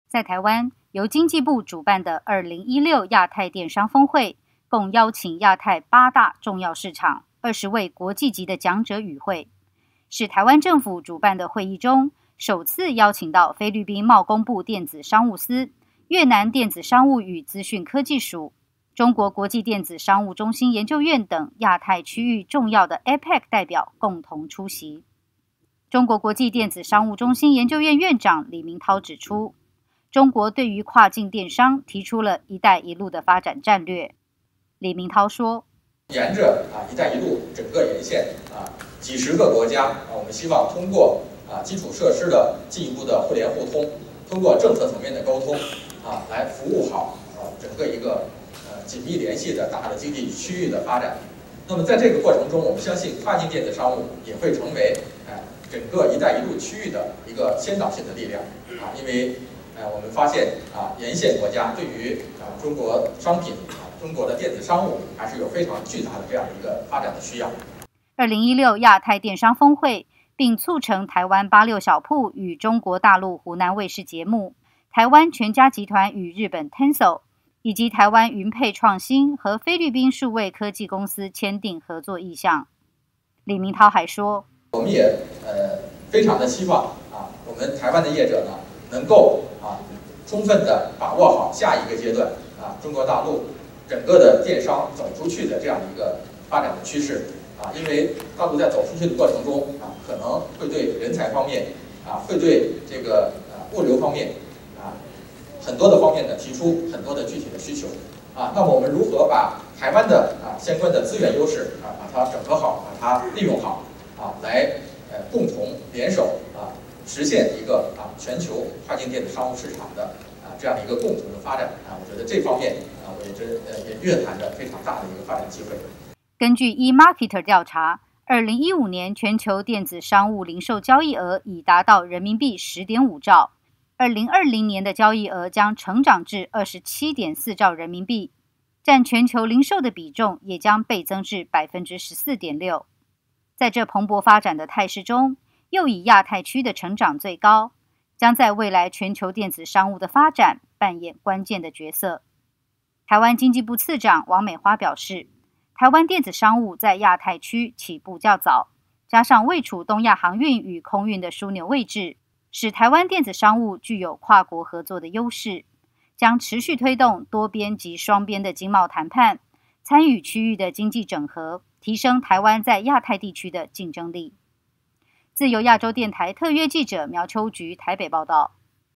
在台湾，由经济部主办的2016亚太电商峰会，共邀请亚太8大重要市场20位国际级的讲者与会，是台湾政府主办的会议中首次邀请到菲律宾贸工部电子商务司、越南电子商务与资讯科技署、中国国际电子商务中心研究院等亚太区域重要的 APEC 代表共同出席。中国国际电子商务中心研究院院长李明涛指出，中国对于跨境电商提出了“一带一路”的发展战略。李明涛说：“ 沿着“一带一路”整个沿线几十个国家我们希望通过基础设施的进一步的互联互通，通过政策层面的沟通来服务好整个一个紧密联系的大的经济区域的发展。那么在这个过程中，我们相信跨境电子商务也会成为整个“一带一路”区域的一个先导性的力量因为我们发现沿线国家对于中国商品中国的电子商务还是有非常巨大的这样的一个发展的需要。 2016亚太电商峰会并促成台湾86小铺与中国大陆湖南卫视节目、台湾全家集团与日本 Tencel 以及台湾云配创新和菲律宾数位科技公司签订合作意向。李明涛还说， 我们也非常的希望我们台湾的业者呢能够充分的把握好下一个阶段中国大陆整个的电商走出去的这样的一个发展的趋势因为大陆在走出去的过程中可能会对人才方面会对这个物流方面很多的方面呢提出很多的具体的需求那么我们如何把台湾的相关的资源优势把它整合好，把它利用好来共同联手实现一个全球跨境电子商务市场的这样的一个共同的发展我觉得这方面我也蕴含着非常大的一个发展机会。 根据 eMarketer 调查，2015年全球电子商务零售交易额已达到人民币10.5兆，2020年的交易额将成长至27.4兆人民币，占全球零售的比重也将倍增至14.6%。在这蓬勃发展的态势中，又以亚太区的成长最高，将在未来全球电子商务的发展扮演关键的角色。台湾经济部次长王美花表示，台湾电子商务在亚太区起步较早，加上位处东亚航运与空运的枢纽位置，使台湾电子商务具有跨国合作的优势，将持续推动多边及双边的经贸谈判，参与区域的经济整合，提升台湾在亚太地区的竞争力。自由亚洲电台特约记者苗秋菊台北报道。